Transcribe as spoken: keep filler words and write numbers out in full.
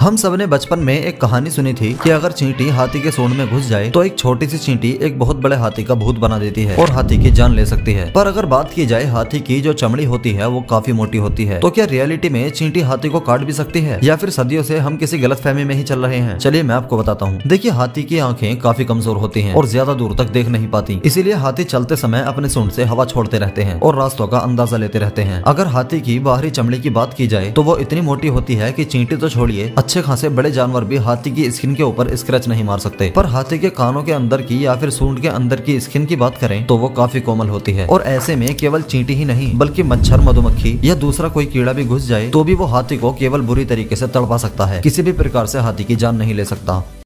हम सबने बचपन में एक कहानी सुनी थी कि अगर चींटी हाथी के सूंड में घुस जाए तो एक छोटी सी चींटी एक बहुत बड़े हाथी का भूत बना देती है और हाथी की जान ले सकती है। पर अगर बात की जाए हाथी की जो चमड़ी होती है वो काफी मोटी होती है, तो क्या रियलिटी में चींटी हाथी को काट भी सकती है या फिर सदियों से हम किसी गलतफहमी में ही चल रहे हैं? चलिए मैं आपको बताता हूँ। देखिए, हाथी की आंखें काफी कमजोर होती हैं और ज्यादा दूर तक देख नहीं पाती, इसीलिए हाथी चलते समय अपने सूंड से हवा छोड़ते रहते हैं और रास्तों का अंदाजा लेते रहते हैं। अगर हाथी की बाहरी चमड़ी की बात की जाए तो वो इतनी मोटी होती है कि चींटी तो छोड़िए, अच्छे खासे बड़े जानवर भी हाथी की स्किन के ऊपर स्क्रैच नहीं मार सकते। पर हाथी के कानों के अंदर की या फिर सूंड के अंदर की स्किन की बात करें तो वो काफी कोमल होती है और ऐसे में केवल चींटी ही नहीं बल्कि मच्छर, मधुमक्खी या दूसरा कोई कीड़ा भी घुस जाए तो भी वो हाथी को केवल बुरी तरीके से तड़पा सकता है, किसी भी प्रकार से हाथी की जान नहीं ले सकता।